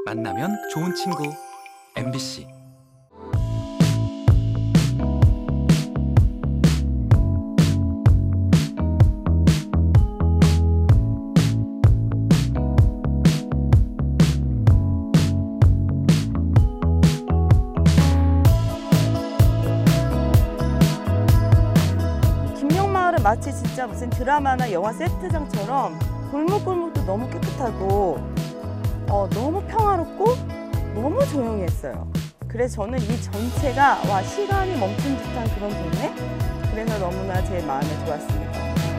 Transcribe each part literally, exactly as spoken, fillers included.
만나면 좋은 친구 엠비씨. 김영마을은 마치 진짜 무슨 드라마나 영화 세트장처럼 골목골목도 너무 깨끗하고 어, 너무 평화롭고 너무 조용히 했어요. 그래서 저는 이 전체가 와 시간이 멈춘 듯한 그런 동네? 그래서 너무나 제 마음에 좋았습니다.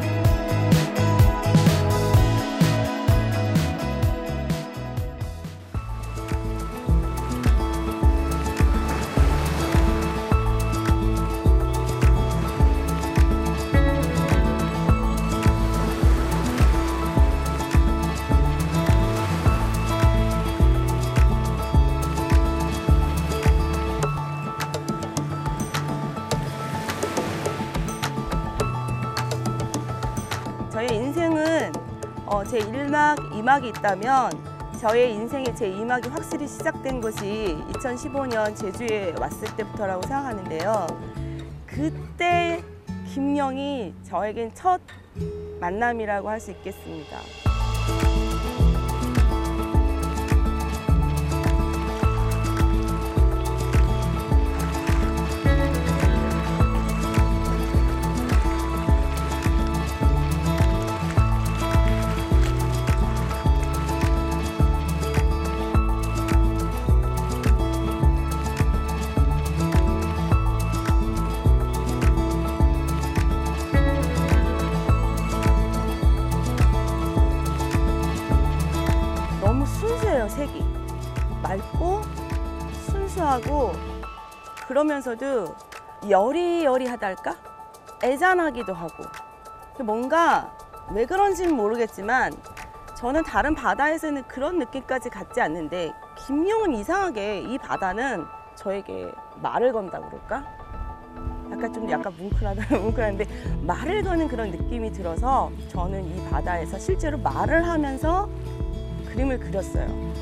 저의 인생은 어, 제 일 막, 이 막이 있다면 저의 인생의 제 이 막이 확실히 시작된 것이 이천십오 년 제주에 왔을 때부터라고 생각하는데요. 그때 김영이 저에겐 첫 만남이라고 할 수 있겠습니다. 너무 순수해요, 색이. 맑고 순수하고 그러면서도 여리여리하달까? 애잔하기도 하고. 뭔가 왜 그런지는 모르겠지만 저는 다른 바다에서는 그런 느낌까지 갖지 않는데 김용은 이상하게 이 바다는 저에게 말을 건다고 그럴까? 약간 좀 약간 뭉클하다, 뭉클한데 말을 거는 그런 느낌이 들어서 저는 이 바다에서 실제로 말을 하면서 그림을 그렸어요.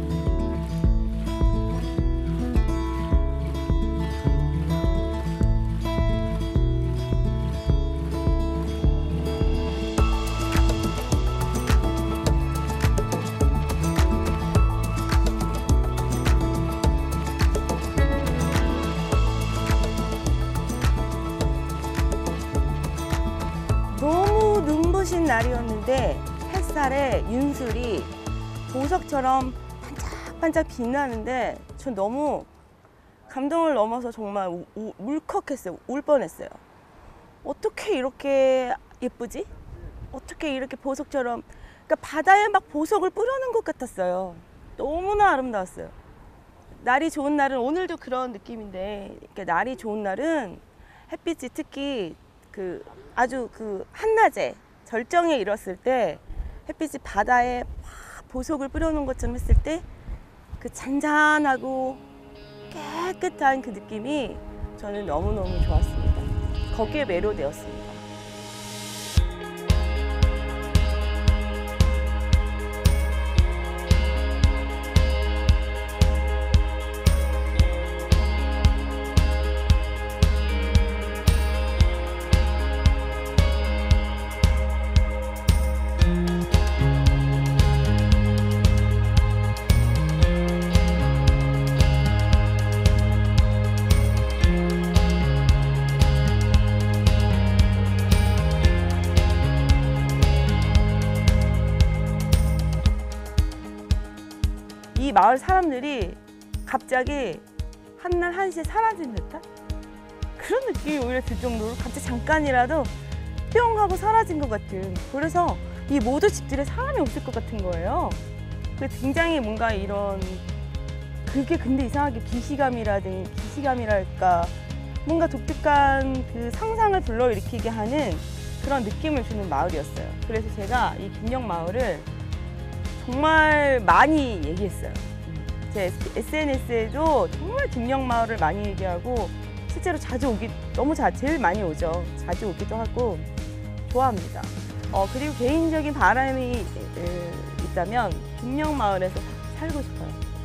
너무 눈부신 날이었는데 햇살에 윤술이 보석처럼 반짝반짝 빛나는데 전 너무 감동을 넘어서 정말 우, 우, 울컥했어요. 울 뻔했어요. 어떻게 이렇게 예쁘지? 어떻게 이렇게 보석처럼, 그러니까 바다에 막 보석을 뿌려놓은 것 같았어요. 너무나 아름다웠어요. 날이 좋은 날은, 오늘도 그런 느낌인데, 이렇게 날이 좋은 날은 햇빛이 특히 그 아주 그 한낮에 절정에 이뤘을 때 햇빛이 바다에 보석을 뿌려놓은 것처럼 했을 때 그 잔잔하고 깨끗한 그 느낌이 저는 너무너무 좋았습니다. 거기에 매료되었습니다. 이 마을 사람들이 갑자기 한날 한시에 사라진 듯한 그런 느낌이 오히려 들 정도로 갑자기 잠깐이라도 뿅 하고 사라진 것 같은, 그래서 이 모든 집들에 사람이 없을 것 같은 거예요. 그래서 굉장히 뭔가 이런, 그게 근데 이상하게 기시감이라든 기시감이랄까 뭔가 독특한 그 상상을 불러일으키게 하는 그런 느낌을 주는 마을이었어요. 그래서 제가 이 김영 마을을 정말 많이 얘기했어요. 제 에스엔에스에도 정말 김영 마을을 많이 얘기하고 실제로 자주 오기, 너무 자, 제일 많이 오죠. 자주 오기도 하고 좋아합니다. 어, 그리고 개인적인 바람이 에, 있다면 김영 마을에서 살고 싶어요.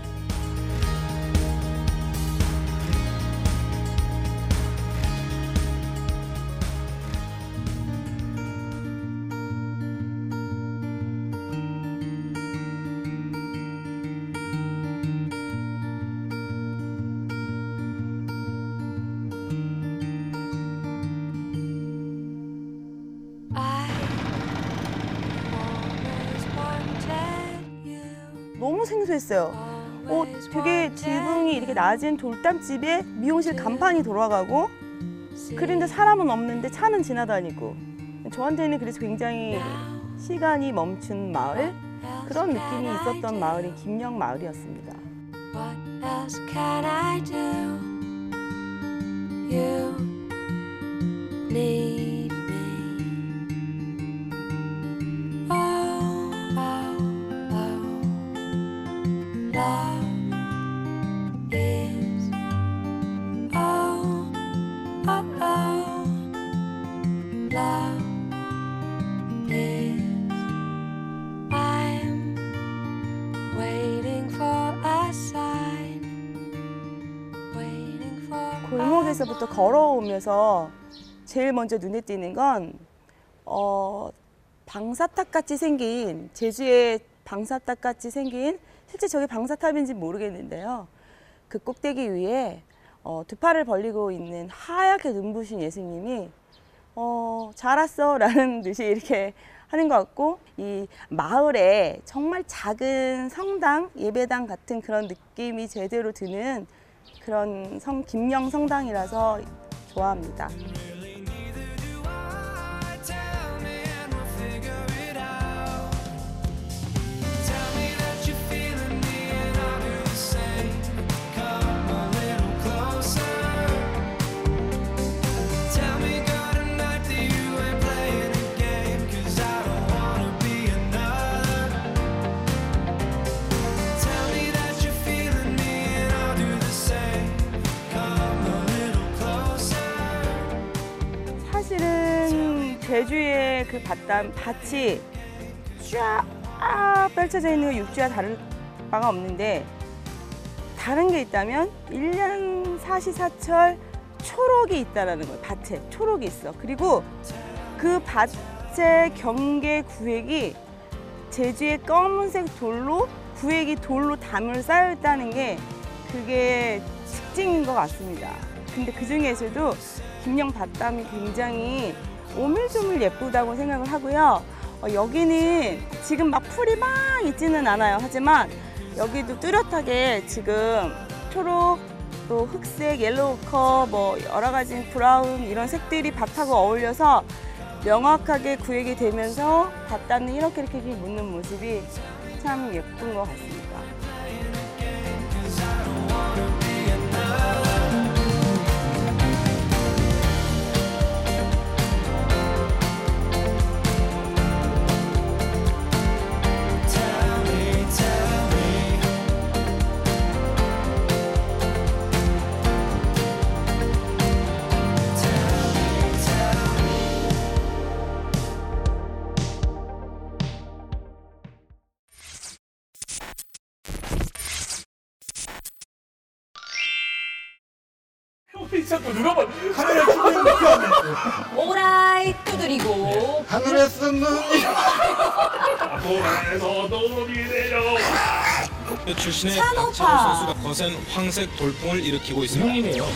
너무 생소했어요. 어, 되게 지붕이 이렇게 낮은 돌담집에 미용실 간판이 돌아가고 그런데 사람은 없는데 차는 지나다니고 저한테는 그래서 굉장히 시간이 멈춘 마을 그런 느낌이 있었던 마을이 김영 마을이었습니다. What else can I do? You need me. Oh, oh, oh. Love is. Oh, oh, oh. Love is. I'm waiting for a sign. Waiting for. 골목에서부터 걸어오면서 제일 먼저 눈에 띄는 건 어, 방사탑 같이 생긴 제주의 방사탑 같이 생긴 실제 저게 방사탑인지 모르겠는데요. 그 꼭대기 위에 어, 두 팔을 벌리고 있는 하얗게 눈부신 예수님이 어, 잘 왔어 라는 듯이 이렇게 하는 것 같고 이 마을에 정말 작은 성당, 예배당 같은 그런 느낌이 제대로 드는 그런 성 김영 성당이라서 좋아합니다. 사실은 제주의 그 밭담, 밭이 쫙 펼쳐져 있는 거 육지와 다를 바가 없는데 다른 게 있다면 일 년 사시사철 초록이 있다라는 거예요. 밭에 초록이 있어. 그리고 그 밭의 경계 구획이 제주의 검은색 돌로 구획이 돌로 담을 쌓여 있다는 게 그게 특징인 것 같습니다. 근데 그 중에서도 김영 밭담이 굉장히 오밀조밀 예쁘다고 생각을 하고요. 어, 여기는 지금 막 풀이 막 있지는 않아요. 하지만 여기도 뚜렷하게 지금 초록, 또 흑색, 옐로우커, 뭐 여러 가지 브라운 이런 색들이 밭하고 어울려서 명확하게 구획이 되면서 밭담이 이렇게 이렇게 묻는 모습이 참 예쁜 것 같습니다. 자꾸 누가 봐 카메라 찍고 있는 거 피하네. 오라이 두드리고 하늘에 쓴 눈이 도에서 눈이 내려. 출신의 산호파. 박찬호 선수가 거센 황색 돌풍을 일으키고 있습니다. 형이네요.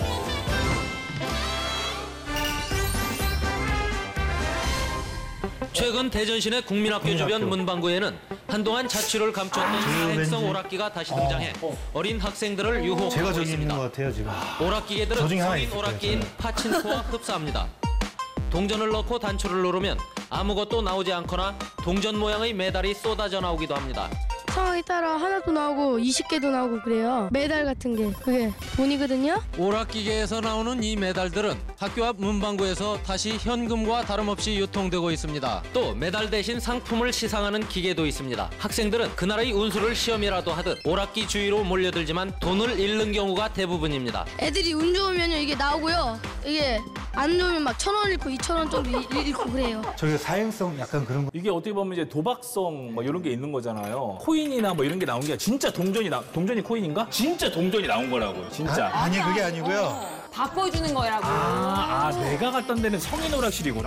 최근 대전시내 국민학교 주변 문방구에는 한동안 자취를 감췄던 사행성 오락기가 다시 등장해 어린 학생들을 유혹하고 제가 저기 있는 있습니다. 것 같아요 지금. 오락기계들은 저 중에 하나 성인 있을 오락기인 거예요, 파친코와 흡사합니다. 동전을 넣고 단추를 누르면 아무것도 나오지 않거나 동전 모양의 메달이 쏟아져 나오기도 합니다. 상황에 따라 하나도 나오고 이십 개도 나오고 그래요. 메달 같은 게 그게 돈이거든요. 오락기계에서 나오는 이 메달들은 학교 앞 문방구에서 다시 현금과 다름없이 유통되고 있습니다. 또 메달 대신 상품을 시상하는 기계도 있습니다. 학생들은 그 나라의 운수를 시험이라도 하듯 오락기 주위로 몰려들지만 돈을 잃는 경우가 대부분입니다. 애들이 운 좋으면요 이게 나오고요. 이게 안 좋으면 막 천 원 잃고 이천 원 정도 잃- 잃고 그래요. 저기 사행성 약간 그런 거. 이게 어떻게 보면 이제 도박성 뭐 이런 게 있는 거잖아요. 코인이나 뭐 이런 게 나온 게 진짜 동전이 나 동전이 코인인가? 진짜 동전이 나온 거라고요. 진짜. 아, 아니 그게 아니고요. 바꿔주는 거라고. 아, 아 내가 갔던 데는 성인 오락실이구나.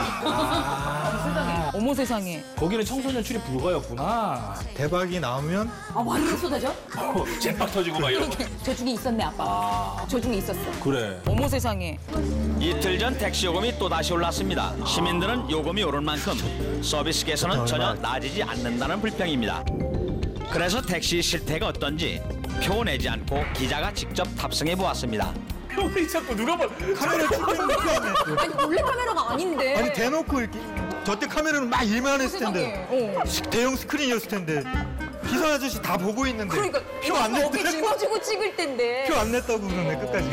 아, 어머 세상에. 거기는 청소년 출입 불가였구나. 대박이 나오면 아 많이 쏟아져? 어, jet박 터지고 막 이런 거. 저 중에 있었네 아빠. 아, 저 중에 있었어. 그래. 어머 세상에. 이틀 전 택시 요금이 또다시 올랐습니다. 시민들은 요금이 오른 만큼 서비스계에서는 전혀 나아지지 않는다는 불평입니다. 그래서 택시 실태가 어떤지 표 내지 않고 기자가 직접 탑승해 보았습니다. 우리 자꾸 누가 봐. 카메라 찍는 거 아니에요? 아니 원래 카메라가 아닌데. 아니 대놓고 이렇게 저때 카메라는 막 일만 했을 텐데 세상에. 어. 대형 스크린이었을 텐데 기사 아저씨 다 보고 있는데 그러니까 표 안 이거 어깨 냈다고 짊어지고 찍을 텐데. 표 안 냈다고 그러네 끝까지.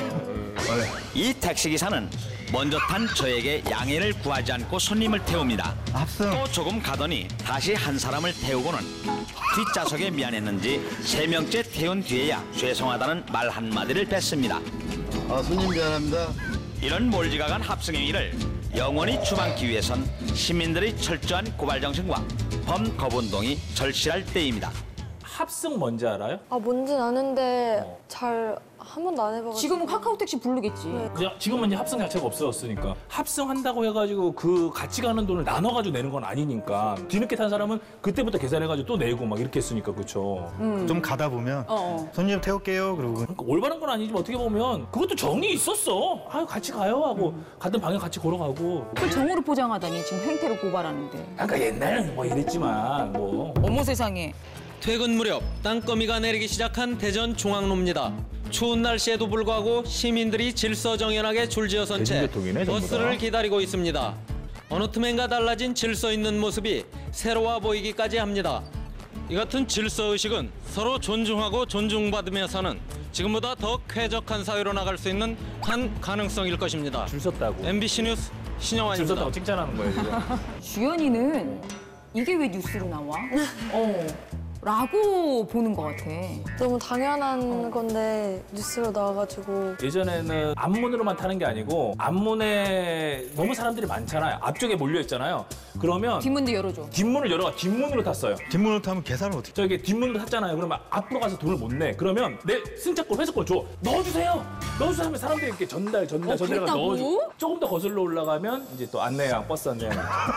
이 택시기사는 먼저 탄 저에게 양해를 구하지 않고 손님을 태웁니다. 합성. 또 조금 가더니 다시 한 사람을 태우고는 뒷좌석에 미안했는지 세 명째 태운 뒤에야 죄송하다는 말 한마디를 뱉습니다. 아 손님 미안합니다. 이런 몰지각한 합성 행위를 영원히 추방하기 위해선 시민들의 철저한 고발 정신과 범거부 운동이 절실할 때입니다. 합승 뭔지 알아요? 아 뭔진 아는데 잘 한 번도 안 해봐가지고. 지금은 카카오 택시 부르겠지. 이제 지금은 이제 합승 자체가 없어졌으니까 합승한다고 해가지고 그 같이 가는 돈을 나눠가지고 내는 건 아니니까 뒤늦게 탄 사람은 그때부터 계산해가지고 또 내고 막 이렇게 했으니까 그렇죠. 음. 좀 가다 보면 어, 어. 손님 태울게요 그러고 그러니까 올바른 건 아니지만 어떻게 보면 그것도 정이 있었어. 아유 같이 가요 하고 음. 같은 방에 같이 걸어가고. 그걸 정으로 포장하다니 지금 행태로 고발하는데. 아까 옛날에는 뭐 이랬지만 뭐. 어머 세상에. 퇴근 무렵 땅거미가 내리기 시작한 대전 중앙로입니다. 추운 날씨에도 불구하고 시민들이 질서정연하게 줄지어선 채 대중교통이네, 전부 다. 버스를 기다리고 있습니다. 어느 틈엔가 달라진 질서 있는 모습이 새로워 보이기까지 합니다. 이 같은 질서의식은 서로 존중하고 존중받으며 사는 지금보다 더 쾌적한 사회로 나갈 수 있는 한 가능성일 것입니다. 줄 섰다고. 엠비씨 뉴스 줄 신영환입니다. 섰다고 칭찬하는 거예요 지금. 주연이는 이게 왜 뉴스로 나와? 어. 라고 보는 것 같아. 너무 당연한 건데 뉴스로 나와가지고. 예전에는 앞문으로만 타는 게 아니고 앞문에 너무 사람들이 많잖아요. 앞쪽에 몰려 있잖아요. 그러면 뒷문도 열어줘. 뒷문을 열어가 뒷문으로 탔어요. 뒷문으로 타면 계산을 어떻게? 저기 뒷문으로 탔잖아요. 그러면 앞으로 가서 돈을 못 내. 그러면 내 승차권 회수권 줘. 넣어주세요. 넣어주세요 하면 사람들이 이렇게 전달 전달 어, 전달해가 그랬다고? 넣어줘. 조금 더 거슬러 올라가면 이제 또 안내양 버스 안내양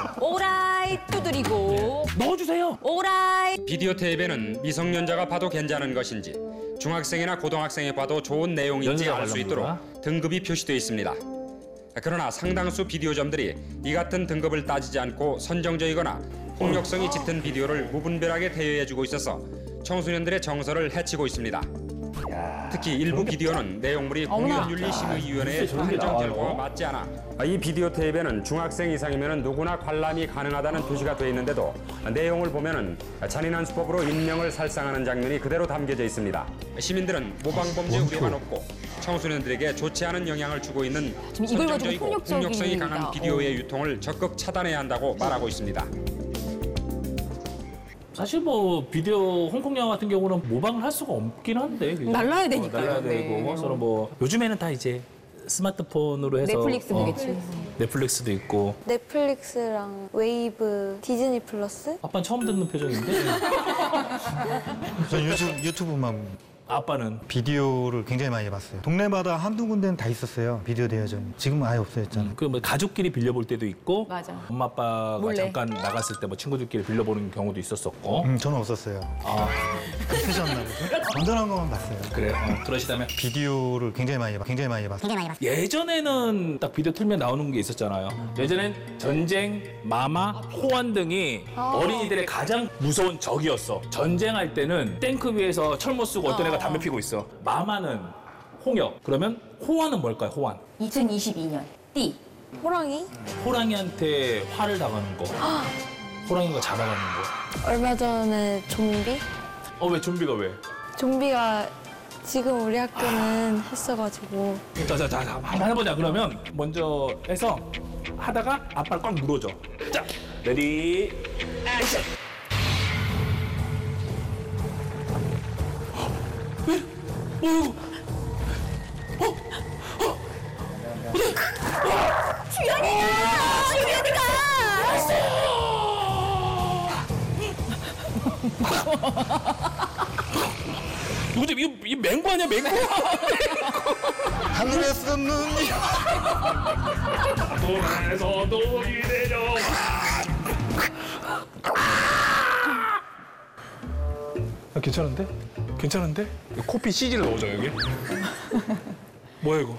오라이 두드리고. 넣어주세요. 오라이. 비디오 테이프에는 미성년자가 봐도 괜찮은 것인지 중학생이나 고등학생이 봐도 좋은 내용인지 알 수 있도록 등급이 표시되어 있습니다. 그러나 상당수 비디오점들이 이 같은 등급을 따지지 않고 선정적이거나 폭력성이 짙은 비디오를 무분별하게 대여해주고 있어서 청소년들의 정서를 해치고 있습니다. 특히 일부 비디오는 내용물이 공연윤리심의위원회의 판정 결과와 맞지 않아 이 비디오 테이프에는 중학생 이상이면 누구나 관람이 가능하다는 표시가 되어 있는데도 내용을 보면 잔인한 수법으로 인명을 살상하는 장면이 그대로 담겨져 있습니다. 시민들은 모방범죄 우려가 높고 청소년들에게 좋지 않은 영향을 주고 있는 이걸 가지고 선정적이고 폭력적인 폭력성이 강한 일이다. 비디오의 어. 유통을 적극 차단해야 한다고 말하고 있습니다. 사실 뭐 비디오 홍콩 영화 같은 경우는 모방을 할 수가 없긴 한데 그죠? 날라야 되니까요. 어, 날라야 네. 되고 서로 뭐 요즘에는 다 이제 스마트폰으로 해서 넷플릭스 보겠지. 어, 넷플릭스도 있고. 넷플릭스랑 웨이브, 디즈니 플러스? 아빠는 처음 듣는 표정인데 전 유튜브, 유튜브만 아빠는 비디오를 굉장히 많이 봤어요. 동네마다 한두 군데는 다 있었어요. 비디오 대여점이. 지금은 아예 없어졌잖아요. 그 뭐 가족끼리 빌려볼 때도 있고 맞아. 엄마 아빠가 몰래. 잠깐 나갔을 때 뭐 친구들끼리 빌려보는 경우도 있었었고. 음, 저는 없었어요. 아 없으셨나 보죠? 건전한 것만 봤어요. 그래요. 어, 그러시다면 비디오를 굉장히 많이 봤, 굉장히 많이 봤어요. 예전에는 딱 비디오 틀면 나오는 게 있었잖아요. 예전엔 전쟁, 마마, 호환 등이 어린이들의 가장 무서운 적이었어. 전쟁할 때는 탱크 위에서 철모 쓰고 어떤 애가 담배 피고 있어. 마마는 홍역. 그러면 호환은 뭘까요? 호환. 이천이십이 년 띠. 호랑이? 호랑이한테 화를 당하는 거. 호랑이가 잡아가는 거. 얼마 전에 좀비? 어, 왜 좀비가 왜? 좀비가 지금 우리 학교는 했어가지고. 자, 자, 자, 자, 한번 해보자. 그러면 먼저 해서 하다가 아빠를 꽉 물어줘. 자, 레디, 액션! 왜? 어이구. 어? 어? 주연이다! 주연이가! 누구지? 이거, 이거 맹구 아니야, 맹구? 하늘에서 눈이 돈에서 돈이 내려와. 아, 괜찮은데? 괜찮은데? 코피 씨지를 넣어줘, 여기. 뭐야, 이거?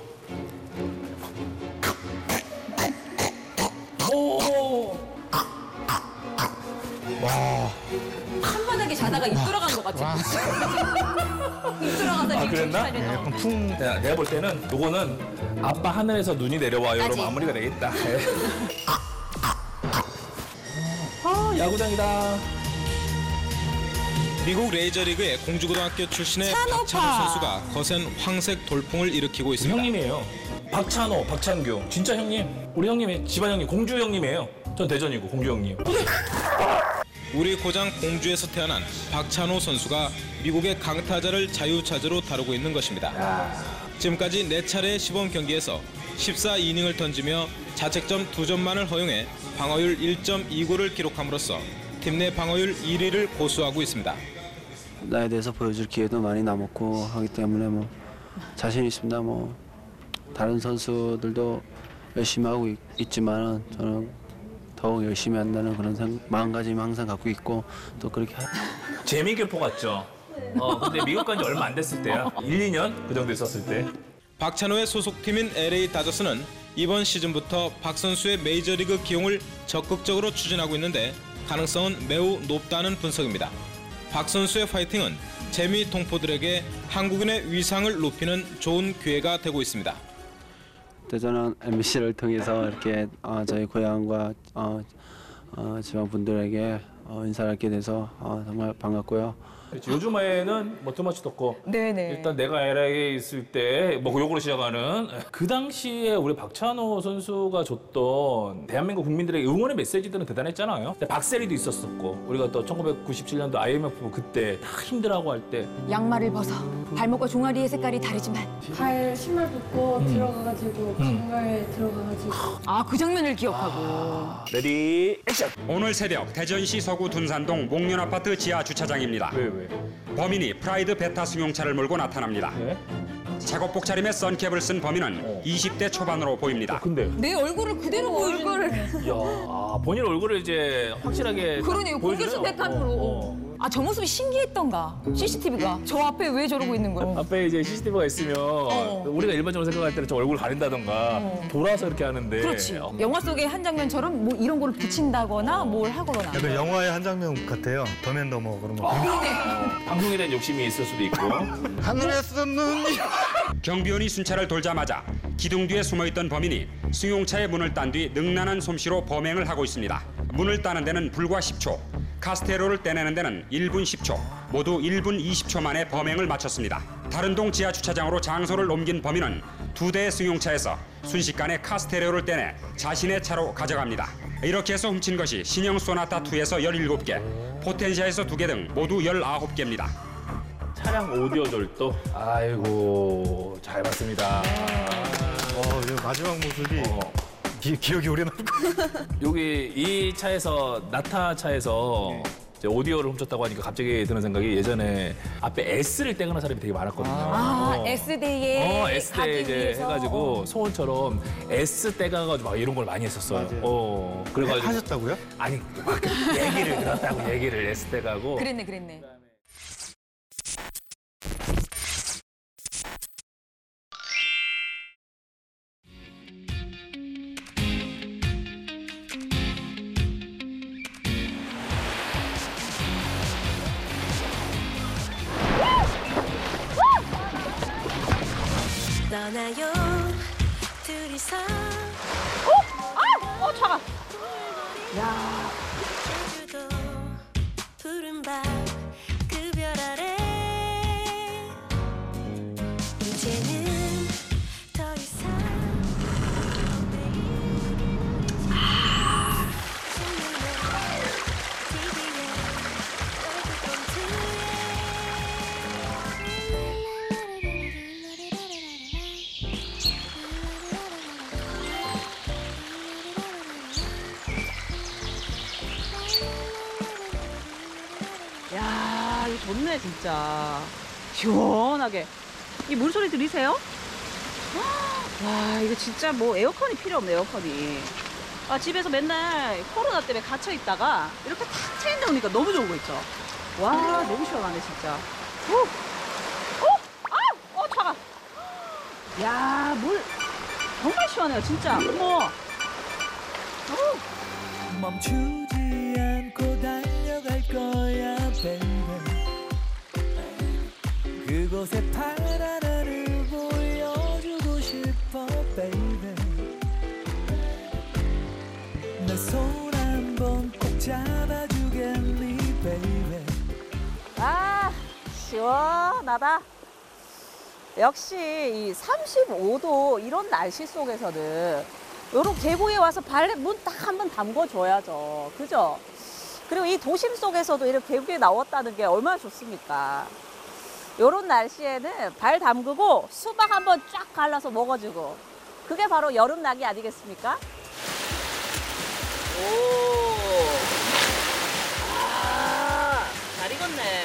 오! 한마디 편하게 자다가 입 돌아간 것 같아. 입 돌아가서 아, 그랬나? 네, 약간 풍. 내가, 내가 볼 때는 요거는 아빠 하늘에서 눈이 내려와요. 여러분 마무리가 되겠다. 아, 야구장이다. 미국 레이저리그의 공주고등학교 출신의 찬호파. 박찬호 선수가 거센 황색 돌풍을 일으키고 있습니다. 형님이에요. 박찬호, 박찬규. 진짜 형님. 우리 형님이 집안 형님, 공주 형님이에요. 전 대전이고 공주 형님. 우리 고장 공주에서 태어난 박찬호 선수가 미국의 강타자를 자유차저로 다루고 있는 것입니다. 지금까지 네 차례의 시범 경기에서 십사 이닝을 던지며 자책점 두 점만을 허용해 방어율 일 점 이구를 기록함으로써 팀 내 방어율 일 위를 고수하고 있습니다. 나에 대해서 보여줄 기회도 많이 남았고 하기 때문에 뭐 자신 있습니다. 뭐 다른 선수들도 열심히 하고 있, 있지만 저는 더욱 열심히 한다는 그런 생, 마음가짐 항상 갖고 있고 또 그렇게 재미교포 같죠? 어, 근데 미국 간 지 얼마 안 됐을 때야. 일, 이 년 그 정도 있었을 때. 박찬호의 소속팀인 엘에이 다저스는 이번 시즌부터 박 선수의 메이저리그 기용을 적극적으로 추진하고 있는데 가능성은 매우 높다는 분석입니다. 박 선수의 파이팅은 재미 통포들에게 한국인의 위상을 높이는 좋은 기회가 되고 있습니다. 저는 엠비씨를 통해서 이렇게 어, 저희 고향과 어, 어, 지방 분들에게 어, 인사를 하게 돼서 어, 정말 반갑고요. 그렇지. 요즘에는 뭐 투머치도 없고 네네. 일단 내가 엘에이에 있을 때 뭐 요거로 시작하는 그 당시에 우리 박찬호 선수가 줬던 대한민국 국민들에게 응원의 메시지들은 대단했잖아요. 근데 박세리도 있었었고 우리가 또 천구백구십칠 년도 아이엠에프 그때 다 힘들어하고 할 때 양말을 벗어. 발목과 종아리의 색깔이 다르지만. 발 신발 벗고 음. 들어가가지고 정말 들어가가지고. 아, 그 장면을 기억하고. 레디 액션! 오늘 새벽 대전시 서구 둔산동 목련아파트 지하 주차장입니다. 왜 왜? 범인이 프라이드 베타 승용차를 몰고 나타납니다. 네? 작업복 차림에 선캡을 쓴 범인은 어. 이십 대 초반으로 보입니다. 근데 내 얼굴을 그대로 보여주는. 야, 아, 본인 얼굴을 이제 확실하게 그러네요. 보여주네요. 고개수 백함으로. 어, 어. 아, 저 모습이 신기했던가. 씨씨티비가. 저 앞에 왜 저러고 있는 거야? 앞에 이제 씨씨티비가 있으면 어. 우리가 일반적으로 생각할 때는 저 얼굴 가린다던가 어. 돌아서 이렇게 하는데 그렇지. 어. 영화 속의 한 장면처럼 뭐 이런 거를 붙인다거나 뭘 하거나. 약간 영화의 한 장면 같아요. 더맨더머 그런 거. 어, 방송에 대한 욕심이 있을 수도 있고. 하늘에서 눈이. 경비원이 순찰을 돌자마자 기둥 뒤에 숨어있던 범인이 승용차의 문을 딴 뒤 능란한 솜씨로 범행을 하고 있습니다. 문을 따는 데는 불과 십 초, 카스테로를 떼내는 데는 일 분 십 초, 모두 일 분 이십 초 만에 범행을 마쳤습니다. 다른 동 지하 주차장으로 장소를 옮긴 범인은 두 대의 승용차에서 순식간에 카스테레오를 떼내 자신의 차로 가져갑니다. 이렇게 해서 훔친 것이 신형 소나타 투에서 열일곱 개, 포텐시아에서 두 개 등 모두 열아홉 개입니다. 차량 오디오 절도. 아이고 잘 봤습니다. 어, 이 마지막 모습이 어. 기, 기억이 오래 남고. 여기 이 차에서 나타 차에서 이제 오디오를 훔쳤다고 하니까 갑자기 드는 생각이 예전에 앞에 S를 떼거나 사람이 되게 많았거든요. 아, S대에 어, S대 이제 위해서. 해가지고 소원처럼 S 떼가가지고 막 이런 걸 많이 했었어요. 맞아요. 어, 그래가지고 하셨다고요? 아니 막 얘기를 들었다고 얘기를 S 떼가고. 그랬네, 그랬네. 떠나요 둘이서 어, 차가. 야. 제주도 푸른 밤 그 별 아래 이제는 더 이상 야, 이거 좋네, 진짜. 시원하게. 이 물소리 들리세요? 와, 이거 진짜 뭐 에어컨이 필요 없네, 에어컨이. 아, 집에서 맨날 코로나 때문에 갇혀 있다가 이렇게 탁 트인 데 오니까 너무 좋은 거 있죠? 와, 너무 시원하네, 진짜. 오! 어? 아! 어, 차가. 야, 물 정말 시원해요, 진짜. 어머. 오. 멈추지 않고 달려갈 거야 밴드 이곳에 파라라를 보여주고 싶어 baby 내 손 한번 꼭 잡아주겠니 baby 아, 시원하다. 역시 이 삼십오 도 이런 날씨 속에서는 요런 계곡에 와서 발 문 딱 한번 담궈줘야죠. 그죠? 그리고 이 도심 속에서도 이렇게 계곡에 나왔다는 게 얼마나 좋습니까? 요런 날씨에는 발 담그고 수박 한번 쫙 갈라서 먹어주고 그게 바로 여름나기 아니겠습니까? 오, 아, 잘 익었네.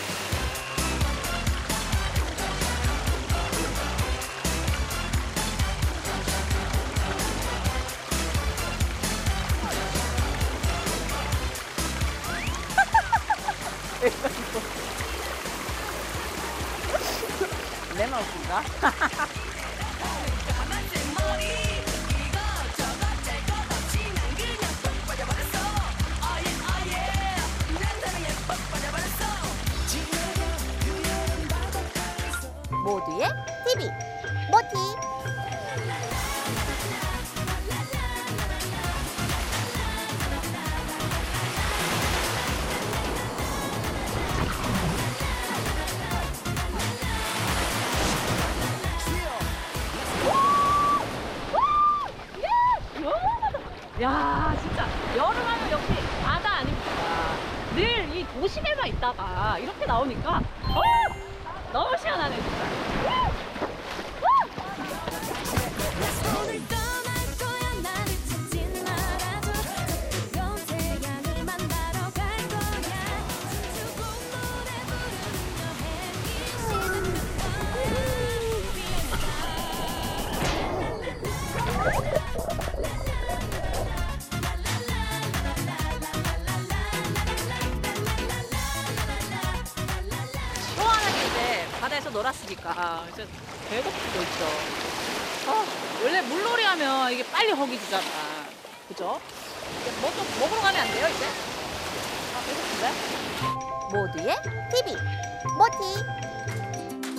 내 맛인가? 모두의 티비 모티. 야, 진짜 여름하면 역시 바다 아닙니까? 늘 이 도심에만 있다가 이렇게 나오니까 어, 너무 시원하네 진짜. 오늘 떠날 거야 나를 찾지 말아줘 뜨거운 태양을 만나러 갈 거야 춤추고 노래 부르는 여행이 시원하게 이제 바다에서 놀았으니까 이제 배고프고 있죠. 어, 원래 물놀이 하면 이게 빨리 허기지잖아. 그죠? 뭐 좀 먹으러 가면 안 돼요, 이제? 아, 배고픈데? 모두의 티비 모티.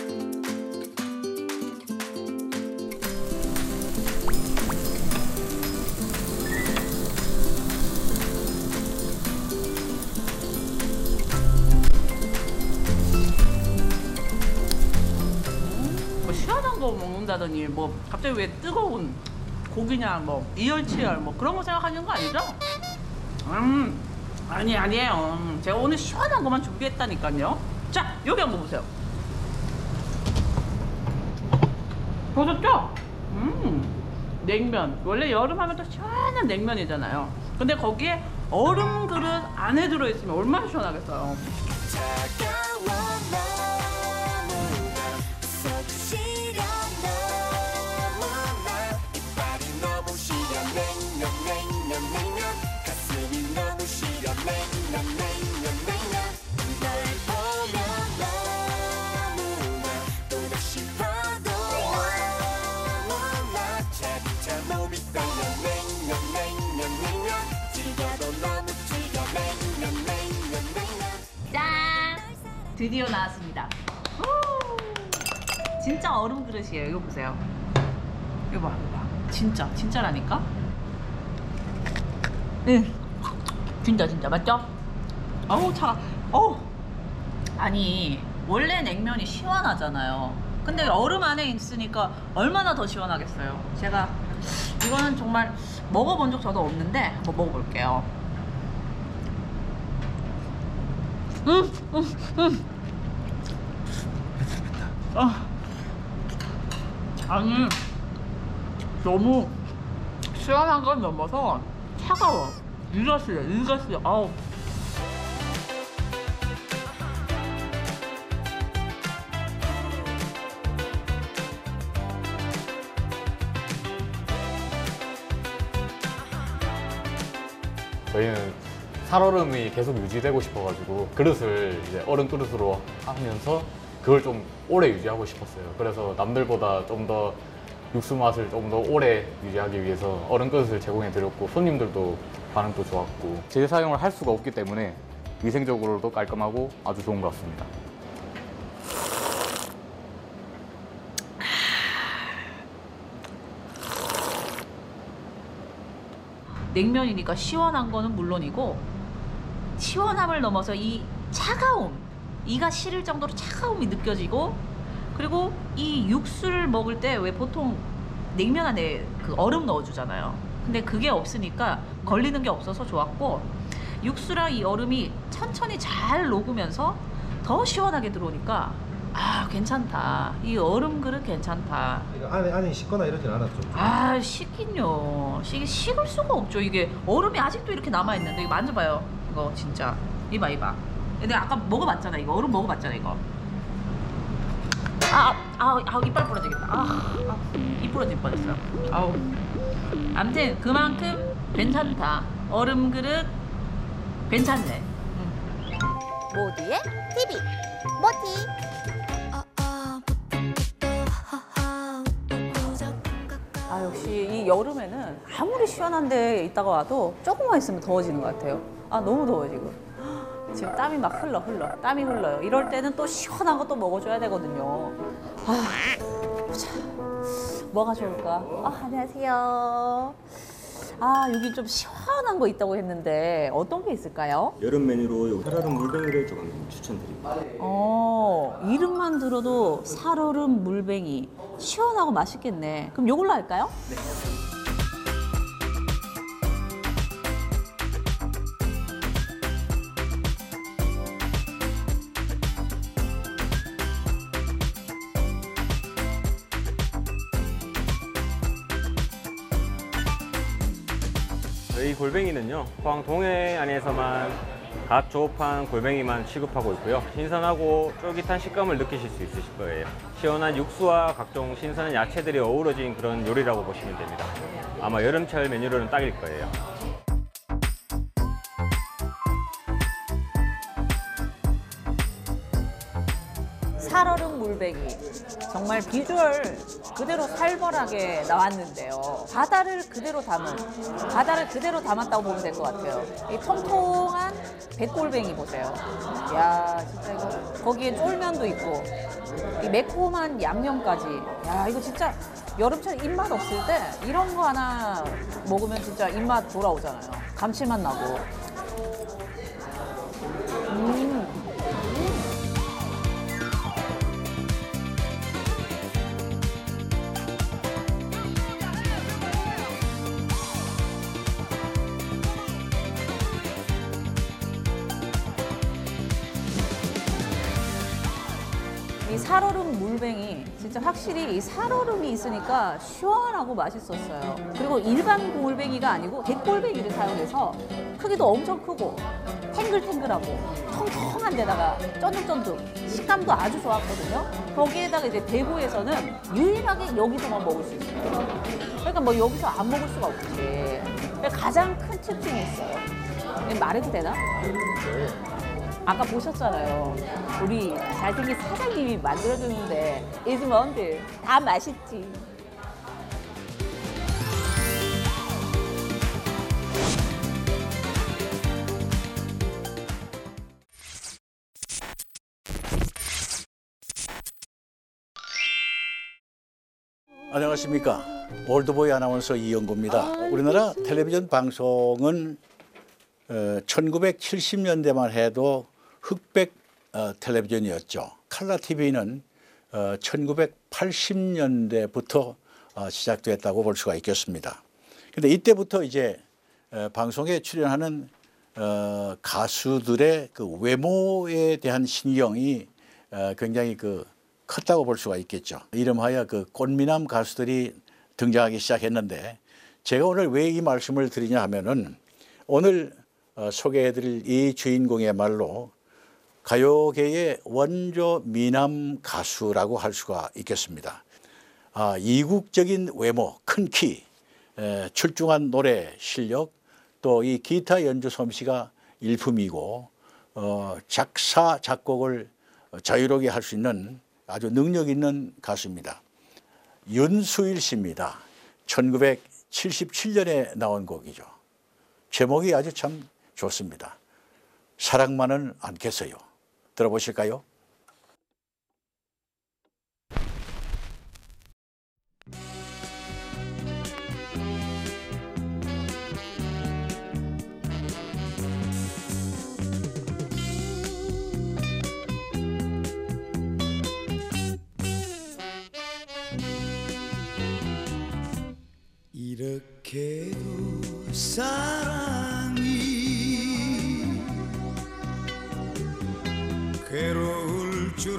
뭐 시원한 거 먹는다더니 뭐 갑자기 왜 뜨거운 고기냐 뭐 이열치열 뭐 그런 거 생각하시는 거 아니죠? 음 아니 아니에요. 음, 제가 오늘 시원한 것만 준비했다니까요. 자 여기 한번 보세요. 보셨죠? 음 냉면 원래 여름하면 또 시원한 냉면이잖아요. 근데 거기에 얼음 그릇 안에 들어있으면 얼마나 시원하겠어요. 짠! 드디어 나왔습니다. 오! 진짜 얼음 그릇이에요. 이거 보세요. 이거 봐, 이거 봐. 진짜, 진짜라니까? 응. 진짜, 진짜. 맞죠? 어우, 차. 어우. 아니, 원래 냉면이 시원하잖아요. 근데 얼음 안에 있으니까 얼마나 더 시원하겠어요. 제가 이거는 정말 먹어본 적 저도 없는데 한번 먹어볼게요. 음, 음, 음. 아, 아니 너무 시원한 건 넘어서 차가워. 익었어요, 익었어요. 아우. 저희는 살얼음이 계속 유지되고 싶어가지고 그릇을 이제 얼음 그릇으로 하면서 그걸 좀 오래 유지하고 싶었어요. 그래서 남들보다 좀 더 육수 맛을 좀 더 오래 유지하기 위해서 얼음 그릇을 제공해 드렸고 손님들도 반응도 좋았고 재사용을 할 수가 없기 때문에 위생적으로도 깔끔하고 아주 좋은 것 같습니다. 냉면이니까 시원한 거는 물론이고 시원함을 넘어서 이 차가움, 이가 시릴 정도로 차가움이 느껴지고 그리고 이 육수를 먹을 때 왜 보통 냉면 안에 그 얼음 넣어주잖아요. 근데 그게 없으니까 걸리는 게 없어서 좋았고 육수랑 이 얼음이 천천히 잘 녹으면서 더 시원하게 들어오니까 아 괜찮다. 이 얼음 그릇 괜찮다. 안에 안에 식거나 이러진 않았죠? 아 식긴요. 이게 식을 수가 없죠. 이게 얼음이 아직도 이렇게 남아 있는데 이거 만져봐요. 이거 진짜 이봐 이봐. 내가 아까 먹어봤잖아. 이거 얼음 먹어봤잖아 이거. 아, 아, 아, 이빨 부러지겠다. 아, 아, 입 부러질 뻔했어요. 아우. 아무튼 그만큼 괜찮다. 얼음 그릇 괜찮네. 응. 모두의 티비 모티. 아 역시 이 여름에는 아무리 시원한 데 있다가 와도 조금만 있으면 더워지는 것 같아요. 아 너무 더워지고. 지금 땀이 막 흘러 흘러 땀이 흘러요. 이럴 때는 또 시원한 거 또 먹어줘야 되거든요. 아, 보자. 뭐가 좋을까? 아, 안녕하세요. 아, 여기 좀 시원한 거 있다고 했는데 어떤 게 있을까요? 여름 메뉴로 여기 살얼음 물뱅이를 조금 추천드립니다. 어, 이름만 들어도 살얼음 물뱅이. 시원하고 맛있겠네. 그럼 요걸로 할까요? 네. 저희 골뱅이는요, 포항 동해 안에서만 갓 조업한 골뱅이만 취급하고 있고요. 신선하고 쫄깃한 식감을 느끼실 수 있으실 거예요. 시원한 육수와 각종 신선한 야채들이 어우러진 그런 요리라고 보시면 됩니다. 아마 여름철 메뉴로는 딱일 거예요. 살얼음 물뱅이. 정말 비주얼 그대로 살벌하게 나왔는데요. 바다를 그대로 담은, 바다를 그대로 담았다고 보면 될 것 같아요. 이 통통한 백골뱅이 보세요. 이야, 진짜 이거 거기에 쫄면도 있고 이 매콤한 양념까지. 야, 이거 진짜 여름철 입맛 없을 때 이런 거 하나 먹으면 진짜 입맛 돌아오잖아요. 감칠맛 나고. 음. 이 살얼음 물뱅이 진짜 확실히 이 살얼음이 있으니까 시원하고 맛있었어요. 그리고 일반 골뱅이가 아니고 백골뱅이를 사용해서 크기도 엄청 크고 탱글탱글하고 통통한 데다가 쫀득쫀득 식감도 아주 좋았거든요. 거기에다가 이제 대구에서는 유일하게 여기서만 먹을 수 있어요. 그러니까 뭐 여기서 안 먹을 수가 없지. 가장 큰 특징이 있어요. 말해도 되나? 아까 보셨잖아요. 우리 잘생긴 사장님이 만들어주는데 이즈먼들 다 맛있지. 안녕하십니까. 올드보이 아나운서 이영구입니다. 아, 우리나라 텔레비전 방송은 어, 천구백칠십 년대만 해도 흑백 어, 텔레비전이었죠. 칼라 티비는 어, 천구백팔십 년대부터 어, 시작됐다고 볼 수가 있겠습니다. 근데 이때부터 이제 어, 방송에 출연하는 어, 가수들의 그 외모에 대한 신경이 어, 굉장히 그 컸다고 볼 수가 있겠죠. 이름하여 그 꽃미남 가수들이 등장하기 시작했는데 제가 오늘 왜 이 말씀을 드리냐 하면은 오늘 어, 소개해드릴 이 주인공의 말로 가요계의 원조 미남 가수라고 할 수가 있겠습니다. 아, 이국적인 외모, 큰 키, 에, 출중한 노래 실력, 또 이 기타 연주 솜씨가 일품이고 어, 작사, 작곡을 자유롭게 할 수 있는 아주 능력 있는 가수입니다. 윤수일 씨입니다. 천구백칠십칠 년에 나온 곡이죠. 제목이 아주 참 좋습니다. 사랑만은 않겠어요. 들어보실까요? 걔도 사랑이 괴로울 줄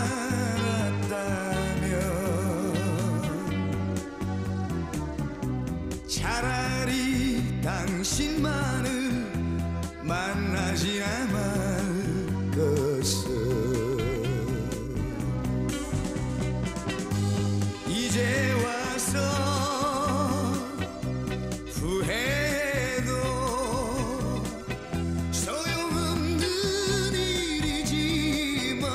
알았다면 차라리 당신만을 만나지 않을 것을 이제 와서 후회도 소용없는 일이지만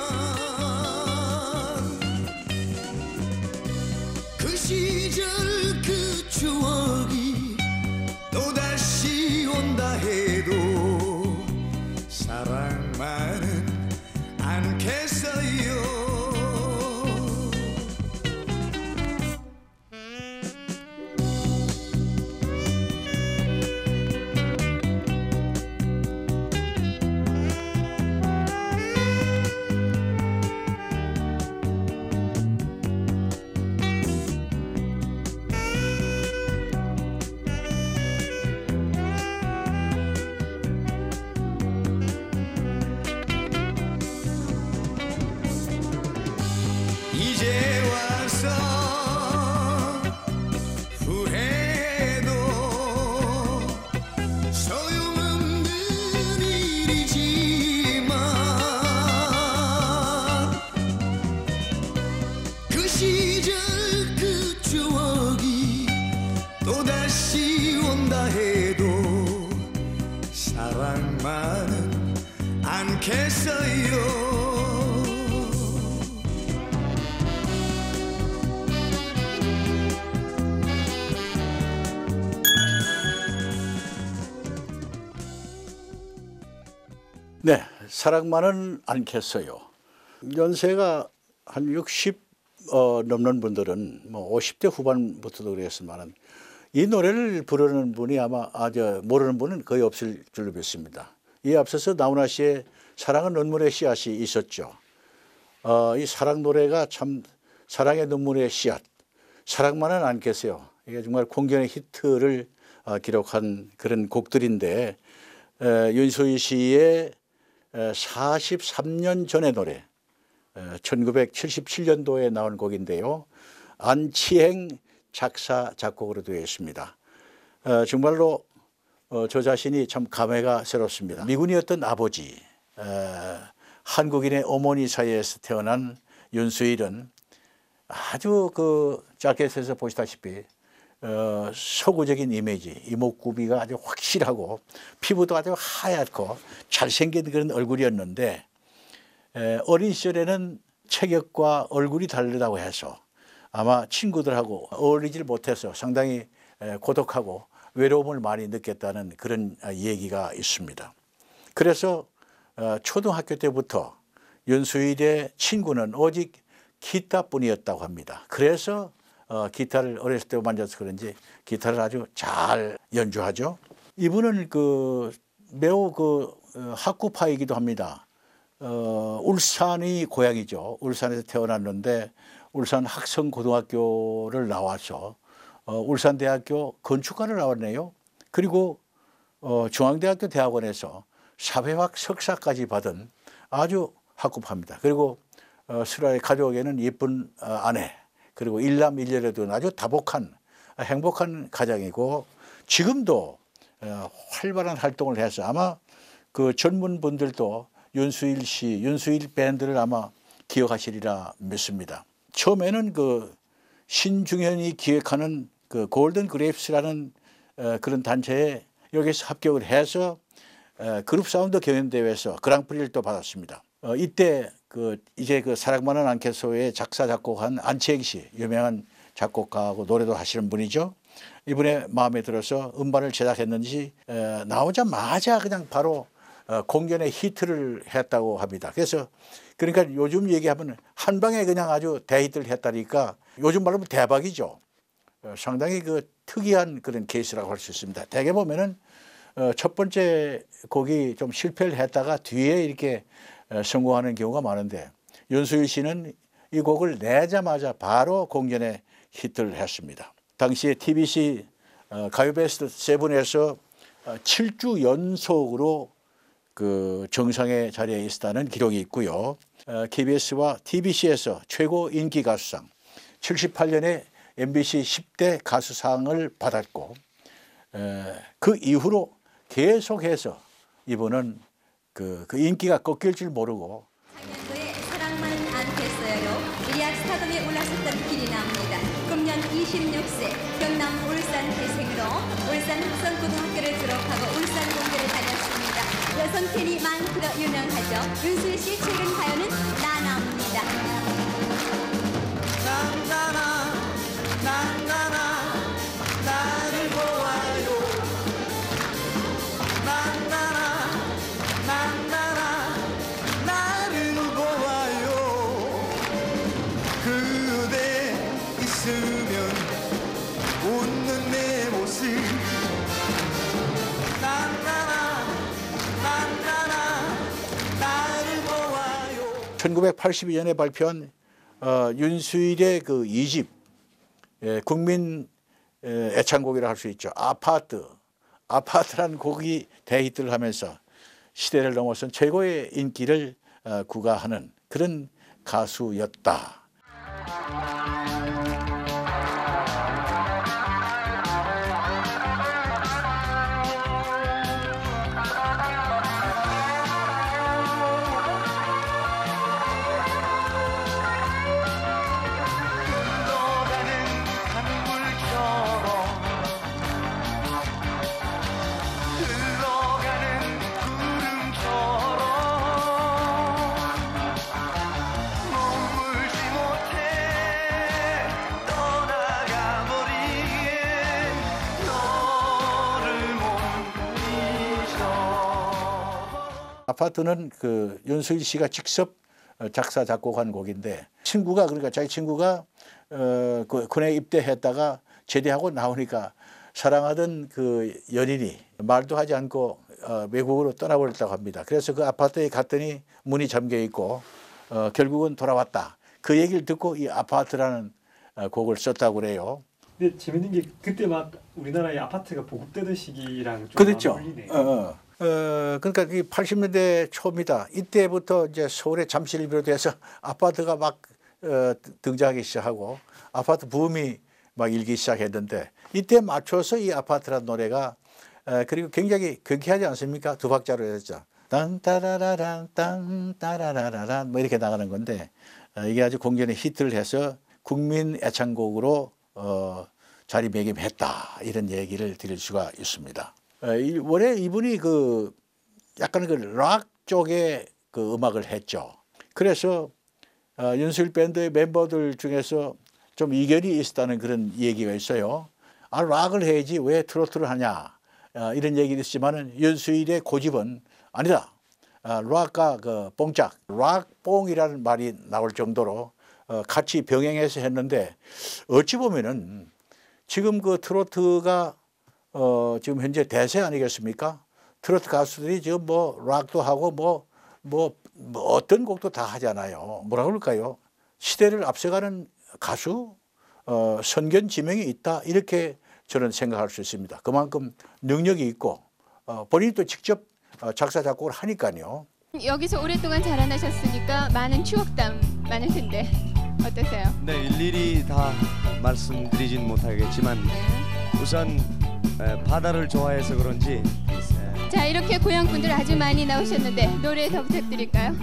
그 시절 그 추억이 또다시 온다 해도 사랑만은 않겠어요. 이제 와서 후회도 소용없는 일이지만 그 시절 그 추억이 또다시 온다 해도 사랑만은 않겠어요. 네, 사랑만은 않겠어요. 연세가 한 육십 어, 넘는 분들은 뭐 오십 대 후반부터도 그랬지만은 이 노래를 부르는 분이 아마 아저 모르는 분은 거의 없을 줄로 믿습니다. 이에 앞서서 나훈아 씨의 사랑은 눈물의 씨앗이 있었죠. 어, 이 사랑 노래가 참 사랑의 눈물의 씨앗, 사랑만은 않겠어요. 이게 정말 공견의 히트를 어, 기록한 그런 곡들인데 에, 윤수일 씨의 사십삼 년 전의 노래, 천구백칠십칠 년도에 나온 곡인데요. 안치행 작사 작곡으로 되어 있습니다. 정말로 저 자신이 참 감회가 새롭습니다. 미군이었던 아버지, 한국인의 어머니 사이에서 태어난 윤수일은 아주 그 자켓에서 보시다시피 어, 서구적인 이미지, 이목구비가 아주 확실하고 피부도 아주 하얗고 잘생긴 그런 얼굴이었는데 에, 어린 시절에는 체격과 얼굴이 다르다고 해서 아마 친구들하고 어울리질 못해서 상당히 에, 고독하고 외로움을 많이 느꼈다는 그런 얘기가 있습니다. 그래서 어, 초등학교 때부터 윤수일의 친구는 오직 기타뿐이었다고 합니다. 그래서 어, 기타를 어렸을 때 만져서 그런지 기타를 아주 잘 연주하죠. 이분은 그 매우 그 어, 학구파이기도 합니다. 어, 울산이 고향이죠. 울산에서 태어났는데 울산 학성고등학교를 나와서 어, 울산대학교 건축과를 나왔네요. 그리고 어, 중앙대학교 대학원에서 사회학 석사까지 받은 아주 학구파입니다. 그리고 어, 슬아의 가족에는 예쁜 어, 아내, 그리고 일남 일녀에도 아주 다복한 행복한 가정이고 지금도 활발한 활동을 해서 아마 그 젊은 분들도 윤수일 씨, 윤수일 밴드를 아마 기억하시리라 믿습니다. 처음에는 그 신중현이 기획하는 그 골든 그레이프스라는 그런 단체에 여기서 합격을 해서 그룹 사운드 경연대회에서 그랑프리를 또 받았습니다. 이때 그 이제 그 사랑만은 않겠소의 작사 작곡한 안치행 씨, 유명한 작곡가하고 노래도 하시는 분이죠. 이분의 마음에 들어서 음반을 제작했는지 에, 나오자마자 그냥 바로 어, 공연의 히트를 했다고 합니다. 그래서 그러니까 요즘 얘기하면 한 방에 그냥 아주 대히트를 했다니까 요즘 말로 대박이죠. 어, 상당히 그 특이한 그런 케이스라고 할 수 있습니다. 대개 보면은 어, 첫 번째 곡이 좀 실패를 했다가 뒤에 이렇게 성공하는 경우가 많은데 윤수일 씨는 이 곡을 내자마자 바로 공연에 히트를 했습니다. 당시에 티비씨 어, 가요베스트 세븐에서 칠 주 연속으로 그 정상의 자리에 있었다는 기록이 있고요. 어, 케이비에스와 티비씨에서 최고 인기 가수상, 칠십팔 년에 엠비씨 십 대 가수상을 받았고, 에, 그 이후로 계속해서 이분은 그, 그 인기가 꺾일 줄 모르고 사랑만은 않겠어요. 일약 스타덤에 올라섰던 길이 납니다. 금년 이십육 세 경남 울산 태생으로 울산 흑성고등학교를 졸업하고 울산 공대를 다녔습니다. 여성 팬이 많기로 유명하죠. 윤수일 씨 최근 가요는 나나입니다. 나나나 나나나 나를 보아요. 나나나 나나나 나를 보아요. 그대 있으면 웃는 내 모습. 나나나 나나나 나를 보아요. 천구백팔십이 년에 발표한 어, 윤수일의 그 이 집 예, 국민 예, 애창곡이라 할 수 있죠. 아파트. 아파트라는 곡이 대히트를 하면서 시대를 넘어선 최고의 인기를 어, 구가하는 그런 가수였다. 아파트는 그 윤수일 씨가 직접 작사 작곡한 곡인데 친구가 그러니까 자기 친구가 어, 그 군에 입대했다가 제대하고 나오니까 사랑하던 그 연인이 말도 하지 않고 어, 외국으로 떠나버렸다고 합니다. 그래서 그 아파트에 갔더니 문이 잠겨 있고 어, 결국은 돌아왔다. 그 얘기를 듣고 이 아파트라는 어, 곡을 썼다고 그래요. 근데 재밌는 게 그때 막 우리나라의 아파트가 보급되던 시기랑 좀 그렇죠. 어울리네. 어, 어. 어, 그러니까 이 팔십 년대 초입니다. 이때부터 이제 서울의 잠실을 비롯해서 아파트가 막 어, 등장하기 시작하고 아파트 붐이 막 일기 시작했는데 이때 맞춰서 이 아파트라는 노래가 어, 그리고 굉장히 경쾌하지 않습니까? 두 박자로 했죠. 땅따라라랑 땅따라라란 뭐 이렇게 나가는 건데 어, 이게 아주 공전의 히트를 해서 국민 애창곡으로 어, 자리매김했다 이런 얘기를 드릴 수가 있습니다. 원래 이분이 그 약간 그 락 쪽의 그 음악을 했죠. 그래서 어, 윤수일 밴드의 멤버들 중에서 좀 이견이 있었다는 그런 얘기가 있어요. 아, 락을 해야지 왜 트로트를 하냐 어, 이런 얘기도 있지만은 윤수일의 고집은 아니다. 어, 락과 그 뽕짝, 락뽕이라는 말이 나올 정도로 어, 같이 병행해서 했는데 어찌 보면은 지금 그 트로트가 어, 지금 현재 대세 아니겠습니까? 트로트 가수들이 지금 뭐 락도 하고 뭐, 뭐, 뭐 어떤 곡도 다 하잖아요. 뭐라 그럴까요? 시대를 앞서가는 가수, 어, 선견지명이 있다. 이렇게 저는 생각할 수 있습니다. 그만큼 능력이 있고 어, 본인이 또 직접 작사, 작곡을 하니까요. 여기서 오랫동안 자라나셨으니까 많은 추억담 많을 텐데 어떠세요? 네, 일일이 다 말씀드리진 못하겠지만 우선 바다를 좋아해서 그런지 자, 이렇게 고향 분들 아주 많이 나오셨는데 노래 더 부탁드릴까요?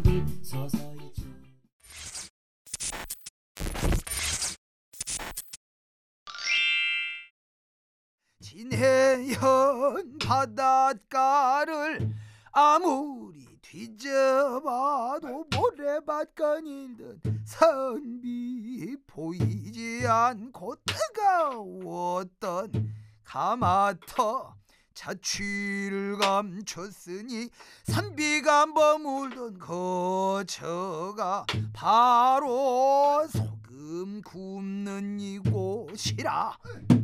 진해현 바닷가를 아무리 뒤져봐도 모래밭간 일든 선비 보이지 않고 뜨거웠던 가마터 자취를 감췄으니 산비가 머물던 거처가 바로 소금 굽는 이곳이라.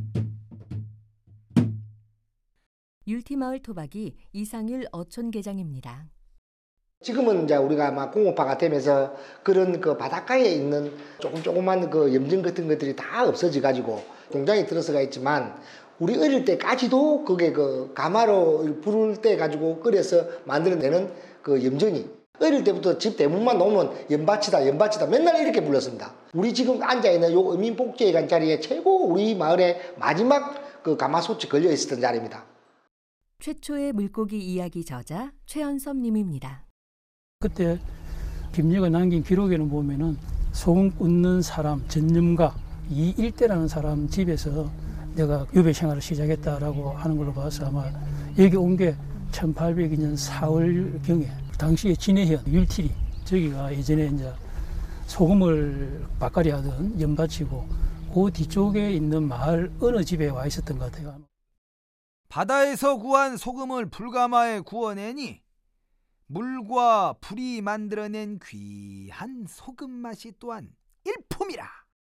율티마을 토박이 이상일 어촌계장입니다. 지금은 이제 우리가 막 공업화가 되면서 그런 그 바닷가에 있는 조금 조그만 그 염증 같은 것들이 다 없어져 가지고 공장이 들어서가 있지만 우리 어릴 때까지도 그게 그 가마로 불을 때 가지고 끓여서 만들어내는 그 염전이 어릴 때부터 집 대문만 놓으면 연밭이다 연밭이다 맨날 이렇게 불렀습니다. 우리 지금 앉아있는 요 어민복지회관 자리에 최고 우리 마을의 마지막 그 가마솥이 걸려 있었던 자리입니다. 최초의 물고기 이야기 저자 최연섭 님입니다. 그때 김여가 남긴 기록에는 보면은 소금 굽는 사람 전념가 이일대라는 사람 집에서 내가 유배 생활을 시작했다라고 하는 걸로 봐서 아마 여기 온 게 천팔백이 년 사월경에 당시에 진해현 율티리 저기가 예전에 이제 소금을 밭갈이 하던 연밭이고 그 뒤쪽에 있는 마을 어느 집에 와 있었던 것 같아요. 바다에서 구한 소금을 불가마에 구워내니 물과 불이 만들어낸 귀한 소금 맛이 또한 일품이라.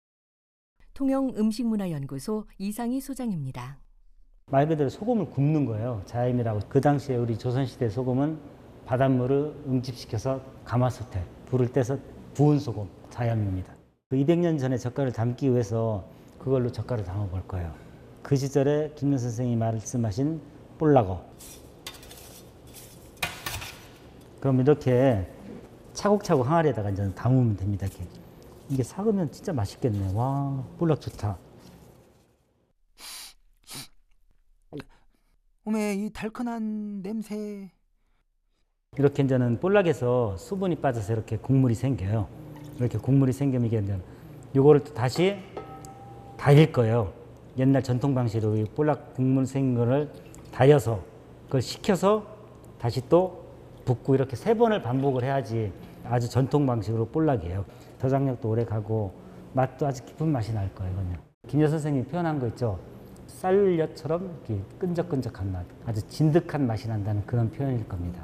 통영음식문화연구소 이상희 소장입니다. 말 그대로 소금을 굽는 거예요. 자임이라고. 그 당시에 우리 조선시대 소금은 바닷물을 응집시켜서 가마솥에 불을 떼서 부은 소금, 자염입니다. 그 이백 년 전에 젓갈을 담기 위해서 그걸로 젓갈을 담아볼 거예요. 그 시절에 김여 선생님이 말씀하신 볼락어. 그럼 이렇게 차곡차곡 항아리에다가 이제 담으면 됩니다. 이렇게. 이게 삭으면 진짜 맛있겠네. 와, 볼락 좋다. 어메, 이 달큰한 냄새. 이렇게 이제는 볼락에서 수분이 빠져서 이렇게 국물이 생겨요. 이렇게 국물이 생기면 이게 이제 요거를 또 다시 달일 거예요. 옛날 전통 방식으로 이 볼락 국물 생긴 거를 달여서 그걸 식혀서 다시 또 붓고 이렇게 세 번을 반복을 해야지 아주 전통 방식으로 볼락이에요. 저장력도 오래 가고 맛도 아주 깊은 맛이 날 거예요. 이건요. 김여 선생님이 표현한 거 있죠. 쌀엿처럼 이렇게 끈적끈적한 맛, 아주 진득한 맛이 난다는 그런 표현일 겁니다.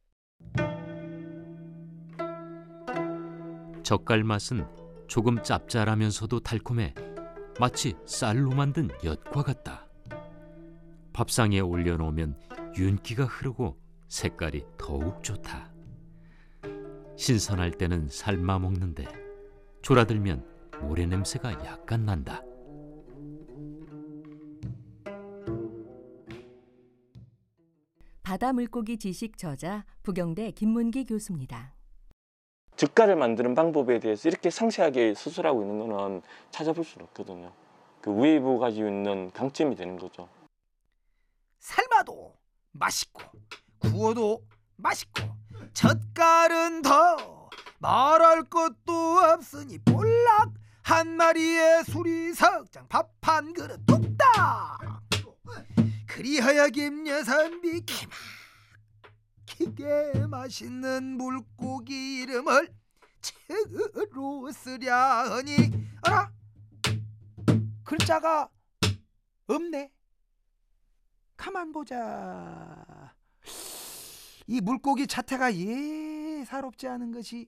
젓갈 맛은 조금 짭짤하면서도 달콤해 마치 쌀로 만든 엿과 같다. 밥상에 올려놓으면 윤기가 흐르고 색깔이 더욱 좋다. 신선할 때는 삶아 먹는데 졸아들면 모래 냄새가 약간 난다. 바다 물고기 지식 저자 부경대 김문기 교수입니다. 젓갈을 만드는 방법에 대해서 이렇게 상세하게 서술하고 있는 거는 찾아볼 수는 없거든요. 그 우에이브가 가지고 있는 강점이 되는 거죠. 삶아도 맛있고 구워도 맛있고 젓갈은 더 말할 것도 없으니 볼락 한 마리에 수리석장 밥 한 그릇 뚝딱. 그리하여 김여선비 기막히게 맛있는 물고기 이름을 책으로 쓰려 하니 어라? 글자가 없네. 가만 보자. 이 물고기 자태가 예사롭지 않은 것이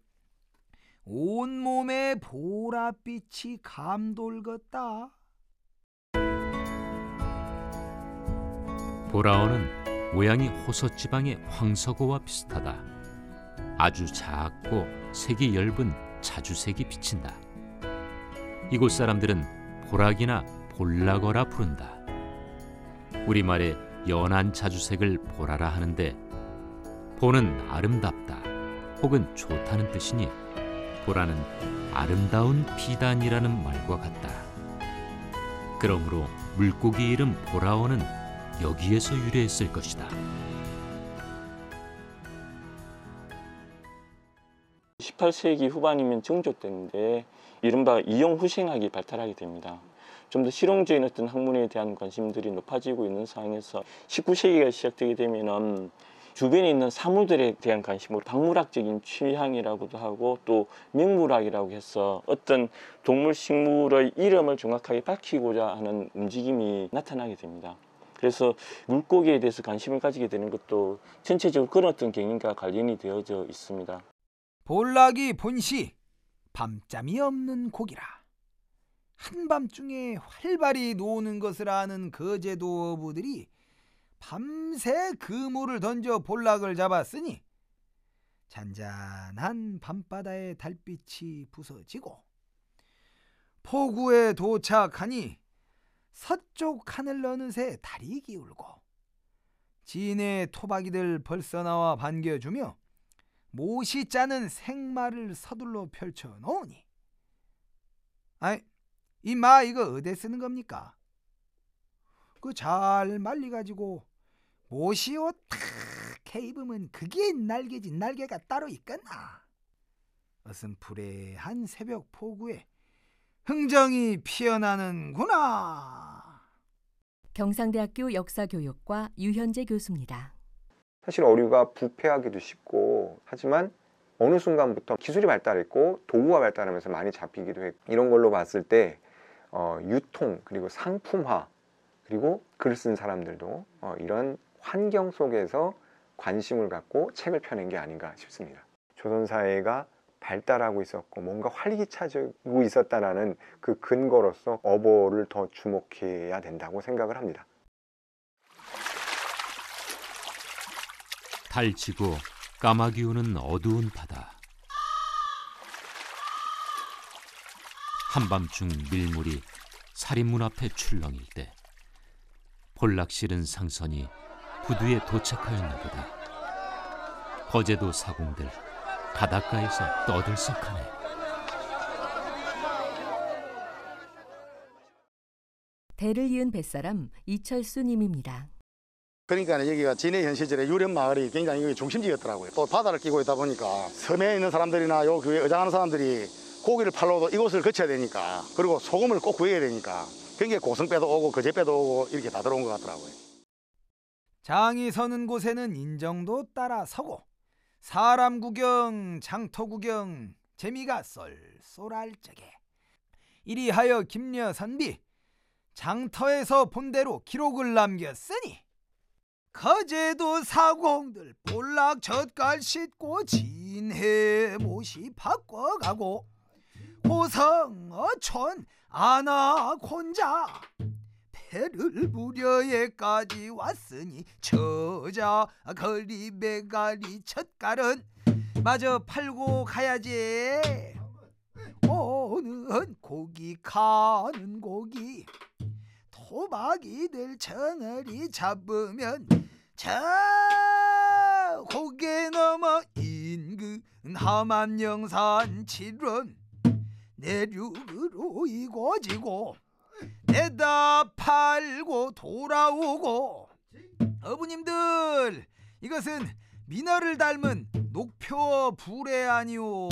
온몸에 보랏빛이 감돌겠다. 보라어는 모양이 호서지방의 황석어와 비슷하다. 아주 작고 색이 엷은 자주색이 비친다. 이곳 사람들은 보락이나 볼락어라 부른다. 우리말에 연한 자주색을 보라라 하는데 보는 아름답다 혹은 좋다는 뜻이니 보라는 아름다운 비단이라는 말과 같다. 그러므로 물고기 이름 보라어는 여기에서 유래했을 것이다. 십팔 세기 후반이면 정조 때인데 이른바 이용후생학이 발달하게 됩니다. 좀 더 실용적인 어떤 학문에 대한 관심들이 높아지고 있는 상황에서 십구 세기가 시작되게 되면은 주변에 있는 사물들에 대한 관심으로 박물학적인 취향이라고도 하고 또 명물학이라고 해서 어떤 동물, 식물의 이름을 정확하게 밝히고자 하는 움직임이 나타나게 됩니다. 그래서 물고기에 대해서 관심을 가지게 되는 것도 전체적으로 그런 어떤 경향과 관련이 되어져 있습니다. 볼락이 본시 밤잠이 없는 고기라. 한밤중에 활발히 노는 것을 아는 거제도 어부들이 밤새 그물을 던져 볼락을 잡았으니 잔잔한 밤바다의 달빛이 부서지고 포구에 도착하니 서쪽 하늘 어느새 달이 기울고 진해 토박이들 벌써 나와 반겨주며 못이 짜는 생마를 서둘러 펼쳐 놓으니 아이 이 마 이거 어디 쓰는 겁니까? 그 잘 말리가지고 못이 옷 탁 입으면 그게 날개지 날개가 따로 있겠나? 어슴푸레한 새벽 포구에 흥정이 피어나는구나. 경상대학교 역사교육과 유현재 교수입니다. 사실 어류가 부패하기도 쉽고 하지만 어느 순간부터 기술이 발달했고 도구가 발달하면서 많이 잡히기도 했고 이런 걸로 봤을 때 어, 유통 그리고 상품화 그리고 글 쓴 사람들도 어, 이런 환경 속에서 관심을 갖고 책을 펴낸 게 아닌가 싶습니다. 조선사회가 발달하고 있었고 뭔가 활기차지고 있었다는 그 근거로서 어보를 더 주목해야 된다고 생각을 합니다. 달치고 까마귀 우는 어두운 바다. 한밤중 밀물이 살인문 앞에 출렁일 때 볼락 실은 상선이 구두에 도착하였나 보다. 거제도 사공들 바닷가에서 떠들썩하네. 대를 이은 뱃사람 이철수님입니다. 그러니까 여기가 진해 현 시절에 유령 마을이 굉장히 여기 중심지였더라고요. 또 바다를 끼고 있다 보니까 섬에 있는 사람들이나 요 교회 의장하는 사람들이 고기를 팔러도 이곳을 거쳐야 되니까 그리고 소금을 꼭 구해야 되니까 굉장히 고성배도 오고 거제배도 오고 이렇게 다 들어온 것 같더라고요. 장이 서는 곳에는 인정도 따라 서고 사람 구경, 장터 구경 재미가 쏠쏠할 적에 이리하여 김여선비 장터에서 본대로 기록을 남겼으니 거제도 사공들 볼락 젓갈 씻고 진해 못이 바꿔가고 고성 어촌 아나콘자 배를 무려에까지 왔으니 저자 거리배가리 젓갈은 마저 팔고 가야지. 오는 고기 가는 고기 토박이들 정어리 잡으면 저 고개 넘어 인근 함안영산 칠원 내륙으로 이고지고 내다 팔고 돌아오고 어부님들 이것은 민어를 닮은 녹표 불에 아니오.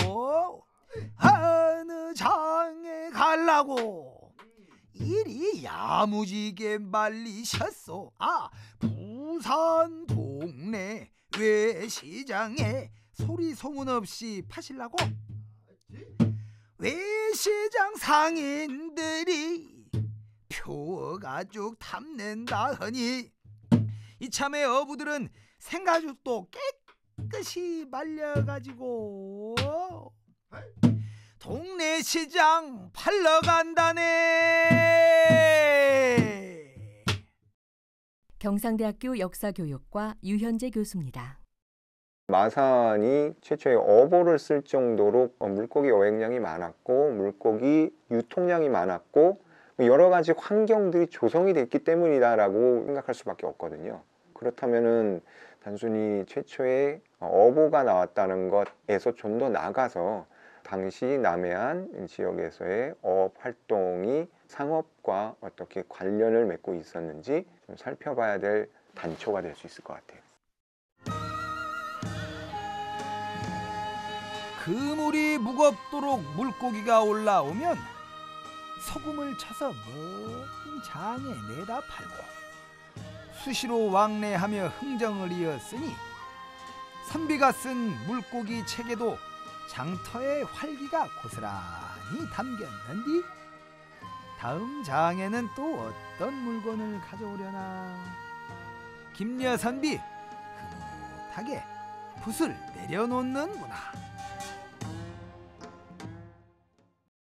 어느 장에 갈라고 이리 야무지게 말리셨소. 아 부산 동네 외시장에 소리 소문 없이 파실라고? 외시장 상인들이 표가죽 탐낸다 하니 이참에 어부들은 생가죽도 깨끗이 말려가지고 동네 시장 팔러 간다네. 경상대학교 역사교육과 유현재 교수입니다. 마산이 최초의 어보를 쓸 정도로 물고기 어획량이 많았고 물고기 유통량이 많았고 여러 가지 환경들이 조성이 됐기 때문이다라고 생각할 수밖에 없거든요. 그렇다면은 단순히 최초의 어보가 나왔다는 것에서 좀 더 나가서 당시 남해안 지역에서의 어업 활동이 상업과 어떻게 관련을 맺고 있었는지 좀 살펴봐야 될 단초가 될 수 있을 것 같아요. 그물이 무겁도록 물고기가 올라오면 소금을 쳐서 먼 장에 내다 팔고 수시로 왕래하며 흥정을 이었으니 선비가 쓴 물고기 책에도 장터의 활기가 고스란히 담겼는디 다음 장에는 또 어떤 물건을 가져오려나. 김여선비 흐뭇하게 붓을 내려놓는구나.